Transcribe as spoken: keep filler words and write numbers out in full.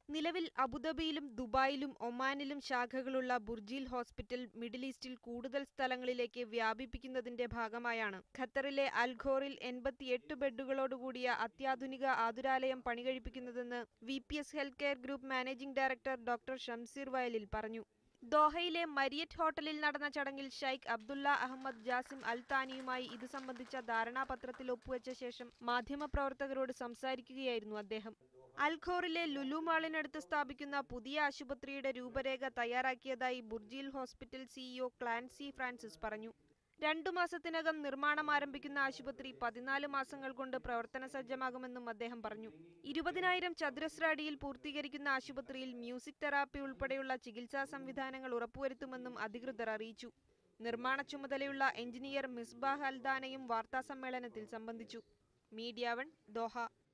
നിലവിൽ അബുദാബിയിലും ദുബായിലും ഒമാനിലും ശാഖകളുള്ള ബുർജീൽ ഹോസ്പിറ്റൽ മിഡിൽ ഈസ്റ്റിൽ കൂടുതൽ സ്ഥലങ്ങളിലേക്ക് വ്യാപിപ്പിക്കുന്നതിന്റെ ഭാഗമായാണ് ഖത്തറിലെ അൽ ഖോറിൽ എൺപത്തിയെട്ട് ബെഡുകളോടുകൂടിയ അത്യാധുനിക ആതുരാലയം പണികഴിപ്പിക്കുന്നതെന്ന് V P S health care group managing director doctor Shamsheer Vayalil പറഞ്ഞു. ദോഹയിലെ മരിയറ്റ് ഹോട്ടലിൽ നടന്ന ചടങ്ങിൽ ഷൈഖ് അബ്ദുള്ള അഹമ്മദ് ജാസിം അൽ താനിയുമായി ഇത് സംബന്ധിച്ച ധാരണാപത്രത്തിൽ ഒപ്പുവെച്ച ശേഷം മാധ്യമപ്രവർത്തകരോട് സംസാരിക്കുകയായിരുന്നു അദ്ദേഹം. അൽ ഖോറിലെ ലുലു മാളിനടുത്ത് സ്ഥാപിക്കുന്ന പുതിയ ആശുപത്രിയുടെ രൂപരേഖ തയ്യാറാക്കിയതായി Burjeel hospital CEO Clancy Francis പറഞ്ഞു. രണ്ടു മാസത്തിനകം നിർമ്മാണം ആരംഭിക്കുന്ന ആശുപത്രി പതിനാല് മാസങ്ങൾ കൊണ്ട് പ്രവർത്തന സജ്ജമാകുമെന്നും അദ്ദേഹം പറഞ്ഞു. ഇരുപതിനായിരം ചതുരശ്ര അടിയിൽ പൂർത്തീകരിക്കുന്ന ആശുപത്രിയിൽ മ്യൂസിക് തെറാപ്പി ഉൾപ്പെടെയുള്ള ചികിത്സാ സംവിധാനങ്ങൾ ഉറപ്പുവരുത്തുമെന്നും അധികൃതർ അറിയിച്ചു. നിർമ്മാണ ചുമതലയുള്ള എഞ്ചിനീയർ മിസ്ബാഹ് അൽദാനയും വാർത്താസമ്മേളനത്തിൽ സംബന്ധിച്ചു. Media one, Doha.